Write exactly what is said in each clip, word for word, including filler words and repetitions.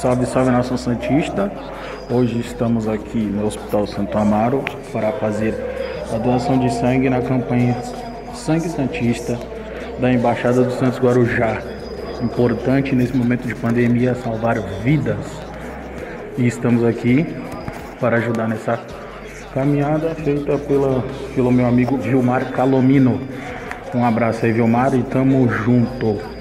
Salve, salve, nação santista. Hoje estamos aqui no Hospital Santo Amaro para fazer a doação de sangue na campanha Sangue Santista da Embaixada do Santos Guarujá. Importante nesse momento de pandemia salvar vidas. E estamos aqui para ajudar nessa caminhada feita pela, pelo meu amigo Vilmar Calomino. Um abraço aí, Vilmar, e tamo junto.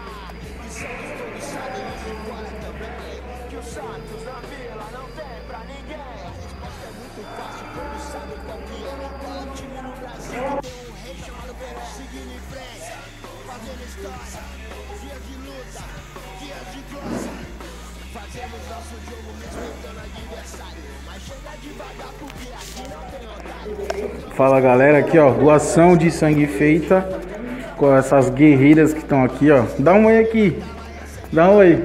Fala, galera, aqui ó, doação de sangue feita com essas guerreiras que estão aqui, ó. Dá um oi aqui, dá um oi.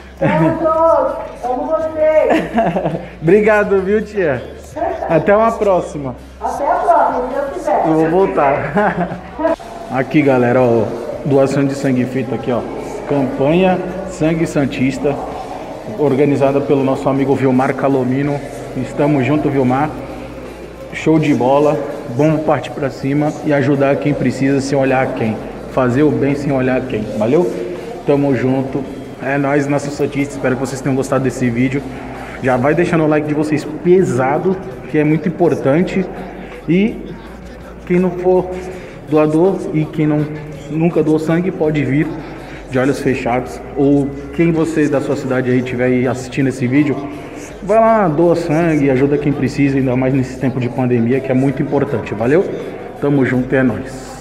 Amo vocês. Obrigado, viu, tia? Até uma próxima. Até a próxima, se Deus quiser. Eu vou voltar. Aqui, galera, ó, doação de sangue feita aqui, ó. Campanha Sangue Santista, organizada pelo nosso amigo Vilmar Calomino. Estamos junto, Vilmar. Show de bola. Vamos partir pra cima e ajudar quem precisa sem olhar quem. Fazer o bem sem olhar quem. Valeu? Tamo junto. É nóis, nosso santista. Espero que vocês tenham gostado desse vídeo. Já vai deixando o like de vocês pesado, que é muito importante. E quem não for doador e quem não, nunca doou sangue, pode vir de olhos fechados. Ou quem você da sua cidade aí estiver aí assistindo esse vídeo, vai lá, doa sangue, ajuda quem precisa, ainda mais nesse tempo de pandemia, que é muito importante. Valeu? Tamo junto, é nóis.